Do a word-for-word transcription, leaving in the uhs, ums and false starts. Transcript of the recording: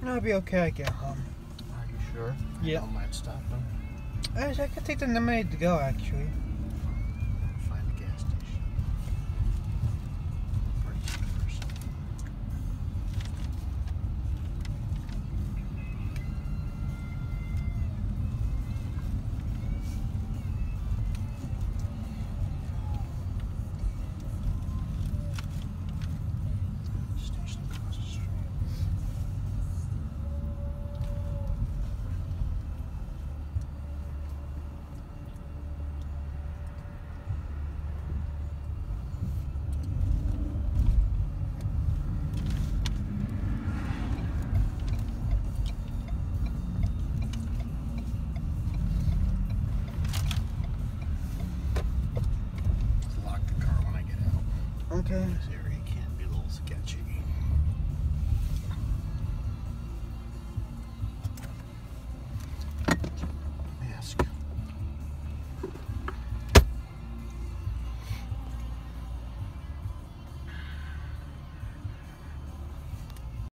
I'll be okay. I get home. Are you sure? Yeah. I don't mind stopping. I, I could take the lemonade to go, actually. Find a gas station. Brakes first. Station across the street. Lock the car when I get out. Okay.